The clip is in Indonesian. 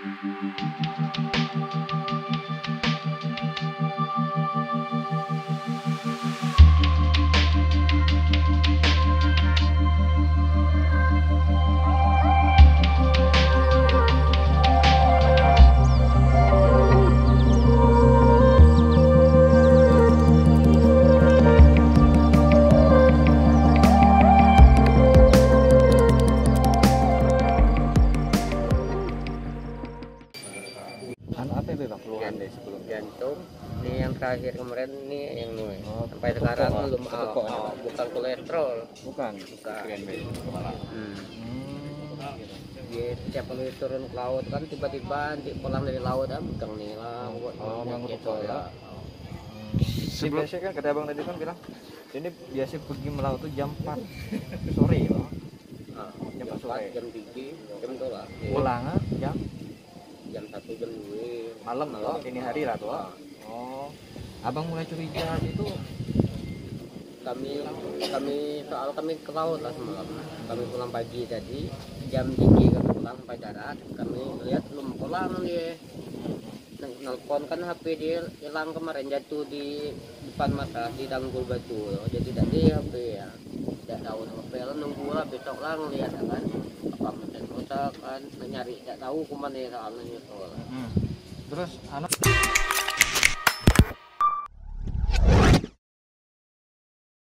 Apa ya bang keluhan deh sebelum jantung ini yang terakhir kemarin ini yang ini sampai sekarang belum bukan kolesterol bukan dia setiap kali turun ke laut kan tiba-tiba pulang dari laut bukan nih lah memang gitu ya. Biasanya kan kata abang tadi kan bilang ini biasa pergi melaut tuh jam 4 sore ya bang? Jam 4 sore jam 3 jam 2 lah pulangnya jam 1 jam 2 malam loh ini hari lah tuh. Abang mulai curiga itu kami soal kami ke laut lah semalam. Kami pulang pagi tadi jam 3 kami pulang sampai darat, kami lihat belum pulang dia. Nelpon kan HP dia hilang kemarin, jatuh di depan mata di Tanggul Batu. Jadi tadi HP ya tidak tahu HP lah, nunggu lah besok lah ngelihat kan apa mesin rusak kan, nyari tidak tahu kemana soalnya. Terus anak